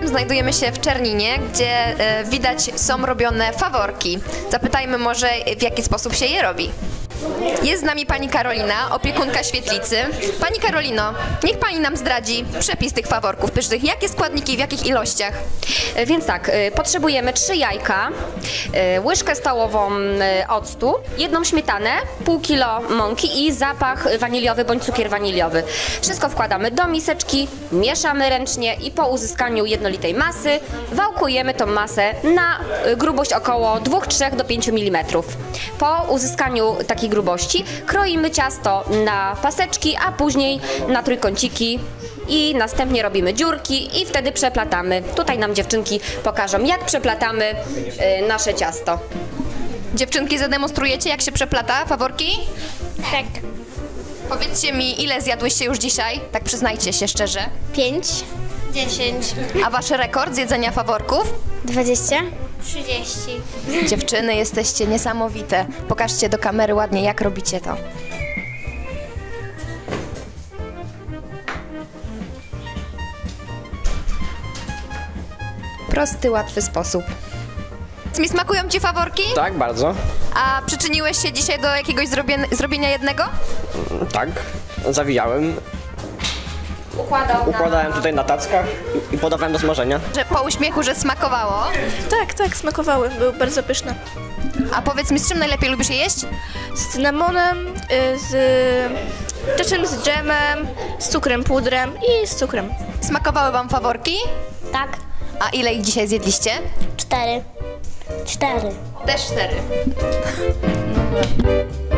znajdujemy się w Czerninie, gdzie widać są robione faworki. Zapytajmy może, w jaki sposób się je robi. Jest z nami pani Karolina, opiekunka świetlicy. Pani Karolino, niech pani nam zdradzi przepis tych faworków pysznych. Jakie składniki, w jakich ilościach? Więc tak, potrzebujemy 3 jajka, łyżkę stołową octu, 1 śmietanę, pół kilo mąki i zapach waniliowy bądź cukier waniliowy. Wszystko wkładamy do miseczki, mieszamy ręcznie i po uzyskaniu jednolitej masy wałkujemy tą masę na grubość około 2-3 do 5 mm. Po uzyskaniu takiej grubości kroimy ciasto na paseczki, a później na trójkąciki i następnie robimy dziurki i wtedy przeplatamy. Tutaj nam dziewczynki pokażą, jak przeplatamy nasze ciasto. Dziewczynki, zademonstrujecie, jak się przeplata faworki? Tak. Powiedzcie mi, ile zjadłyście już dzisiaj? Tak przyznajcie się szczerze. 5, 10, A wasz rekord zjedzenia faworków? 20, 30. Dziewczyny, jesteście niesamowite. Pokażcie do kamery ładnie, jak robicie to. Prosty, łatwy sposób. Mi smakują ci faworki? Tak, bardzo. A przyczyniłeś się dzisiaj do jakiegoś zrobienia jednego? Tak, zawijałem, układałem tutaj na tackach i podawałem do smażenia. Że po uśmiechu, że smakowało. Tak, smakowały, były bardzo pyszne. A powiedz mi, z czym najlepiej lubisz je jeść? Z cynamonem, czasem z dżemem, z cukrem pudrem i z cukrem. Smakowały wam faworki? Tak. A ile ich dzisiaj zjedliście? 4. 4. Też 4.